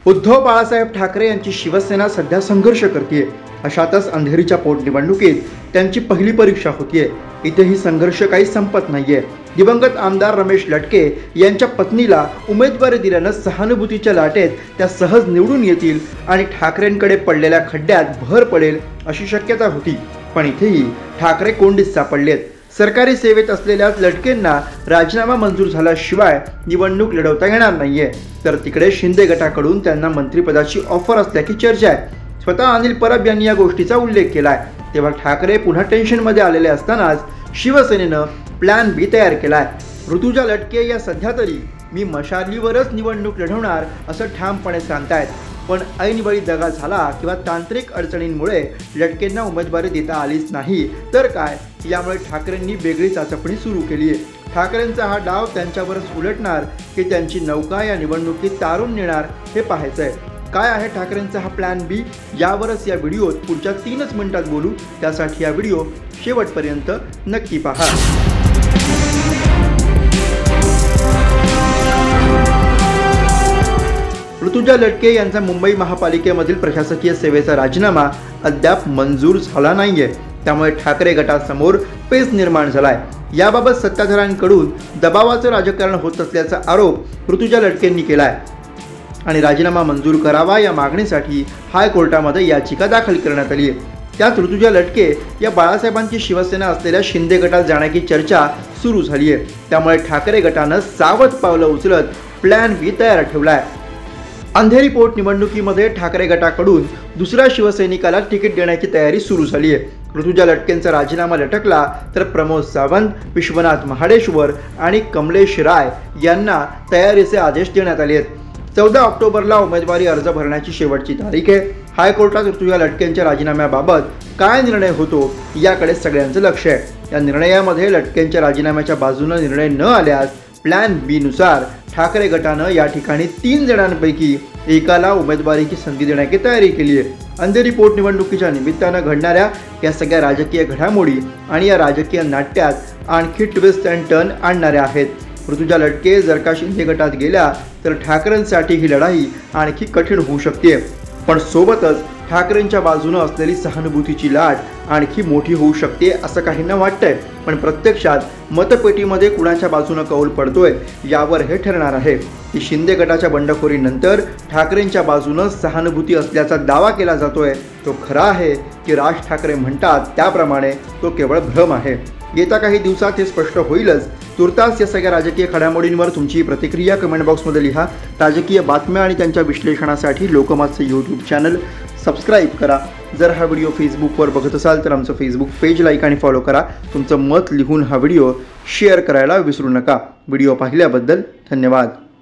उद्धव बाळासाहेब ठाकरे यांची शिवसेना सध्या संघर्ष करते। अशातच अंधेरीच्या पोटनिवडणुकीत त्यांची पहिली परीक्षा होतीये। इथेही संघर्ष काही संपत नाहीये। दिवंगत आमदार रमेश लटके यांच्या पत्नीला उमेदवारी दिल्यानं सहानुभूतीच्या लाटेत त्या सहज निवडून येतील आणि ठाकरेंकडे पडलेल्या खड्ड्यात भर पडेल अशी शक्यता होती। पण इथेही ठाकरे कोंडीत सापडलेत। सरकारी सेवेत असलेल्या लटकेंना राजीनामा मंजूर झाल्याशिवाय निवडणूक लढवता येणार नाहीये, तर तिकडे शिंदे गटाकडून त्यांना मंत्रिपदाची ऑफर असल्याची चर्चा आहे। स्वतः अनिल परब यांनी या गोष्टीचा उल्लेख केलाय। तेव्हा ठाकरे पुन्हा टेन्शनमध्ये आलेले असतानाच शिवसेनेनं प्लॅन बी तयार केलाय। ऋतुजा लटके या सध्या तरी मी मशालीवरच निवडणूक लढवणार असं ठामपणे सांगतायत, पण ऐनवेळी दगा झाला किंवा तांत्रिक अडचणींमुळे लटकेंना उमेदवारी देता आलीच नाही तर काय, यामुळे ठाकरेंनी वेगळी चाचपणी सुरू केली आहे। ठाकरेंचा हा डाव त्यांच्यावरच उलटणार की त्यांची नौका या निवडणुकीत तारून नेणार हे पाहायचंय। काय आहे ठाकरेंचा हा प्लॅन बी, यावरच या व्हिडिओत पुढच्या 3 मिनिटात बोलू। त्यासाठी हा व्हिडिओ शेवटपर्यंत नक्की पहा। ऋतुजा लटके यांचा मुंबई महापालिकेमधील प्रशासकीय सेवेचा राजीनामा अद्याप मंजूर झाला नाहीये, त्यामुळे ठाकरे गटासमोर पेच निर्माण झालाय। याबाबत सत्ताधाऱ्यांकडून दबावाचं राजकारण होत असल्याचा आरोप ऋतुजा लटकेंनी केलाय आणि राजीनामा मंजूर करावा या मागणीसाठी हायकोर्टामध्ये याचिका दाखल करण्यात आली आहे। त्यात ऋतुजा लटके या बाळासाहेबांची शिवसेना असलेल्या शिंदे गटात जाण्याची चर्चा सुरू झाली आहे। त्यामुळे ठाकरे गटानं सावध पावलं उचलत प्लॅन बी तयार ठेवलाय। अंधेरी पोटनिवडणुकीमध्ये ठाकरे गटाकडून दुसऱ्या शिवसैनिकाला तिकीट देण्याची तयारी सुरू झाली आहे। ऋतुजा लटकेंचा राजीनामा लटकला तर प्रमोद सावंत, विश्वनाथ महाडेश्वर आणि कमलेश राय यांना तयारीचे आदेश देण्यात आले आहेत। 14 ऑक्टोबरला उमेदवारी अर्ज भरण्याची शेवटची तारीख आहे। हायकोर्टात ऋतुजा लटकेंच्या राजीनाम्याबाबत काय निर्णय होतो याकडे सगळ्यांचं लक्ष आहे। या निर्णयामध्ये लटकेंच्या राजीनाम्याच्या बाजूने निर्णय न आल्यास प्लॅन बी नुसार ठाकरे गटानं या ठिकाणी 3 जणांपैकी एकाला उमेदवारीची संधी देण्याची तयारी केली आहे। अंधेरी पोटनिवडणुकीच्या निमित्तानं घडणाऱ्या या सगळ्या राजकीय घडामोडी आणि या राजकीय नाट्यात आणखी ट्विस्ट अँड टर्न आणणाऱ्या आहेत। ऋतुजा लटके जर का शिंदे गटात गेल्या तर ठाकरेंसाठी ही लढाई आणखी कठीण होऊ शकते, पण सोबतच ठाकरेंच्या बाजूने असलेली सहानुभूतीची लाट आणखी मोठी होऊ शकते असं काहींना वाटतंय। पण प्रत्यक्षात मतपेटीमध्ये कुणाच्या बाजूने कौल पडतोय यावर हे ठरणार आहे की शिंदे गटाच्या बंडखोरीनंतर ठाकरेंच्या बाजूने सहानुभूती असल्याचा दावा केला जातोय तो खरा आहे की राज ठाकरे म्हणतात त्याप्रमाणे तो केवळ भ्रम आहे। येत्या काही दिवसात हे स्पष्ट होईलच। तुर्तास या सगळ्या राजकीय घडामोडींवर तुमची प्रतिक्रिया कमेंट बॉक्समध्ये लिहा। राजकीय बातम्या आणि त्यांच्या विश्लेषणासाठी लोकमतचे यूट्यूब चॅनल सबस्क्राईब करा। जर हा व्हिडिओ फेसबुकवर बघत असाल तर आमचं फेसबुक पेज लाईक आणि फॉलो करा। तुमचं मत लिहून हा व्हिडिओ शेअर करायला विसरू नका। व्हिडिओ पाहिल्याबद्दल धन्यवाद।